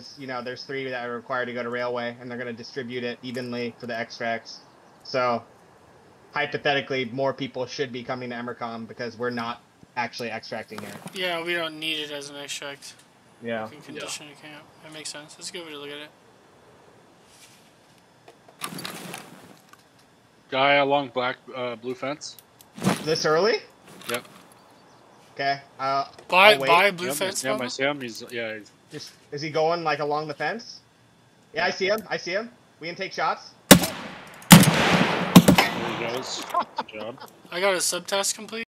because, you know, there's 3 that are required to go to railway, and they're going to distribute it evenly for the extracts. So, hypothetically, more people should be coming to Emercom because we're not actually extracting here. Yeah, we don't need it as an extract. Yeah. We can condition a camp. That makes sense. That's a good way to look at it. Guy along blue fence. This early? Yep. Okay. By blue fence. Yeah, I see him. He's Is he going like along the fence? Yeah, I see him. I see him. We can take shots. There he goes. Good job. I got a subtask complete.